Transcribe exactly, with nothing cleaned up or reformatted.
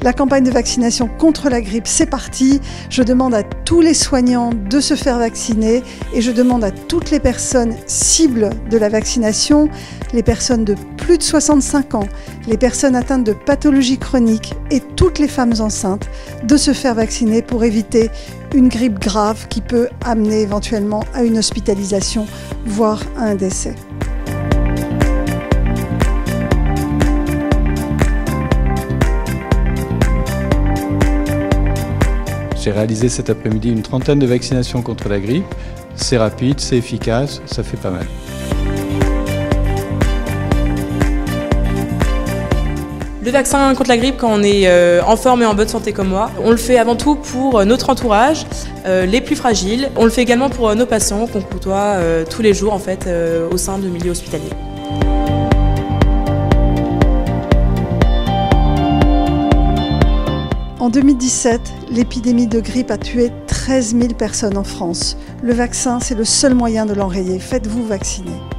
La campagne de vaccination contre la grippe, c'est parti. Je demande à tous les soignants de se faire vacciner et je demande à toutes les personnes cibles de la vaccination, les personnes de plus de soixante-cinq ans, les personnes atteintes de pathologies chroniques et toutes les femmes enceintes de se faire vacciner pour éviter une grippe grave qui peut amener éventuellement à une hospitalisation, voire à un décès. J'ai réalisé cet après-midi une trentaine de vaccinations contre la grippe. C'est rapide, c'est efficace, ça fait pas mal. Le vaccin contre la grippe, quand on est en forme et en bonne santé comme moi, on le fait avant tout pour notre entourage, les plus fragiles. On le fait également pour nos patients qu'on côtoie tous les jours en fait, au sein du milieu hospitalier. En deux mille dix-sept, l'épidémie de grippe a tué treize mille personnes en France. Le vaccin, c'est le seul moyen de l'enrayer. Faites-vous vacciner.